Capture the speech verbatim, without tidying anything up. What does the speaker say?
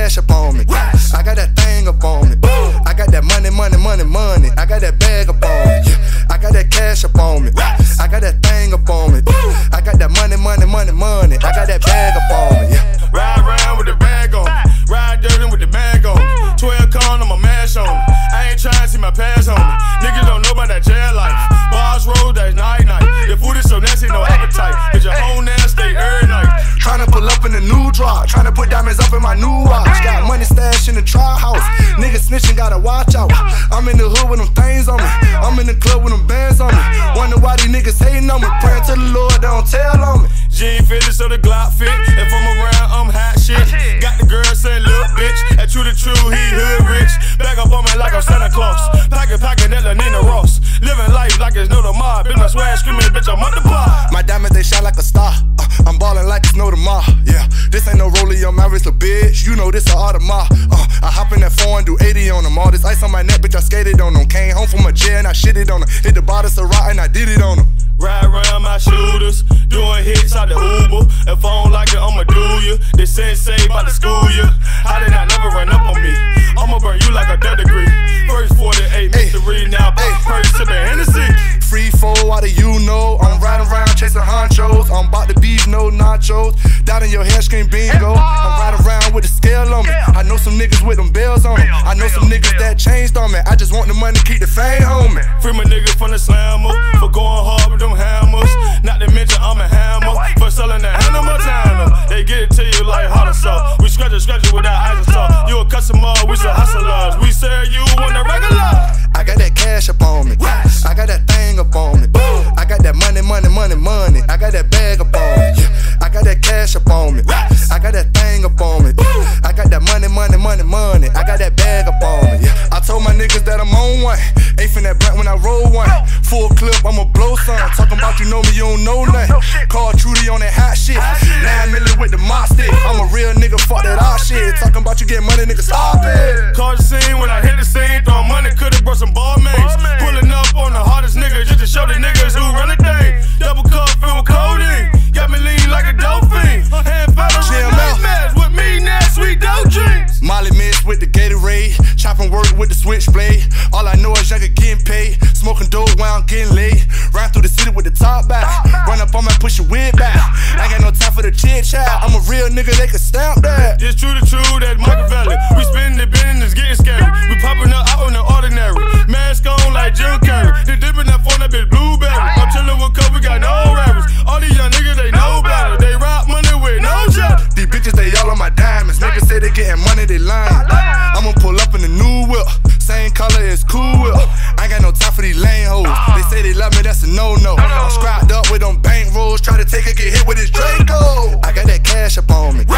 cash up on me. I got that thing up on me. I got that money, money, money, money. I got that bag up on me. I got that cash up on me. I got that thing up on me. I got that money, money, money, money. I got that bag up on me. Ride around with the bag on me. Ride dirty with the bag on me. twelve con, I'ma mash on me. I ain't trying to see my past on me. Niggas don't know about that jail life. Bars road, that's night night. The food is so nasty, no appetite. Get your home now, stay every night. Tryna pull up in the new drop. Tryna put diamonds up in my new watch. Got money stashed in the trial house. Niggas snitching, gotta watch out. I'm in the hood with them things on me. I'm in the club with them bands on me. Wonder why these niggas hating on me. Praying to the Lord, they don't tell on me. Jean fitted so the Glock fit. If I'm around, I'm hot shit. Got the girl saying, look, bitch. That true to true, he hood rich. Back up on me like I'm Santa Claus. Pocket, pocket, that Nina Ross. Living life like it's no tomorrow. Bitch, my swag screaming, bitch, I'm on the bar. My diamonds, they shine like a star. Uh, I'm ballin' like it's no tomorrow. Yeah, this ain't no rollie, I'm Maris a bitch. You know this a Audemars. Uh, I hop in that four and do eighty on them. All this ice on my neck, bitch, I skated on them. Came home from a jail and I shitted on them. Hit the bottle of rock and I did it on them. Ride around my shooters, doing hits out the Uber. If I don't like it, I'ma do you. They sensei about to school you. How did I never run up on me? I'ma burn you like a dead degree. First forty-eight mystery, now first sippin' Hennessy. Free four, why do you know? I'm riding around chasing honchos. I'm about to beef, no nachos. Down in your hair, scream bingo. I'm riding around with the scale on me. I know some niggas with them bells on me. I know some niggas that changed on me. I just want the money, keep the fame on me. Free my niggas from the slammer for going hard with them hammers. Not to mention I'm a hammer for selling the Hannah Montana. They get it to you like hot sauce. We scratch it, scratch it without isotop. You a customer, we some hustlers. We serve you on the regular. I got that cash up on me. I got that thing up on me. I got that money, money, money, money. I got that bag up on me. I got that cash up on me. I got that thing up on me. I got that money, money, money, money. I got that bag up on me. I told my niggas that I'm on one. Eighth in that black when I roll one. Full clip, I'ma blow some. Talking about you know me, you don't know nothing. Call Trudy on that hot shit. Nine million with the mop stick. I'm a real nigga, fuck that all shit. Talking about you get money, nigga, stop it. Call the scene when I hit the scene. Throwing money, could've brought some ball mates. Pulling up on the hardest niggas just to show the niggas who run the thing. Double cup filled with codeine. Got me lean like a dolphin. Hand powder match with me now, sweet dope drinks. Molly mixed with the Gatorade. Chopping work with the switchblade. All I know is youngin' getting paid. Smoking dope while I'm getting laid. Ride through the city with the top back. Run up on my push your wig back. I ain't got no time for the chit chat. I'm a real nigga, they can stamp that. It's true to true, that's Machiavelli. We spinning the business, getting scary. We popping up out in the ordinary. Mask on like Jim Carrey. They dipping that phone, that bitch blueberry. I'm chillin' with Kobe, we got no rappers. All these young niggas, they know better. They rock money with no cheddar. These bitches, they all on my diamonds. Niggas say they getting money, they lying. I'ma pull up in the new whip. Same color as Cool Whip. I ain't got no time for these lame hoes. They say they love me, that's a no-no. I'm scrapped up with them bank rolls. Try to take a get hit with this Draco. I got that cash up on me.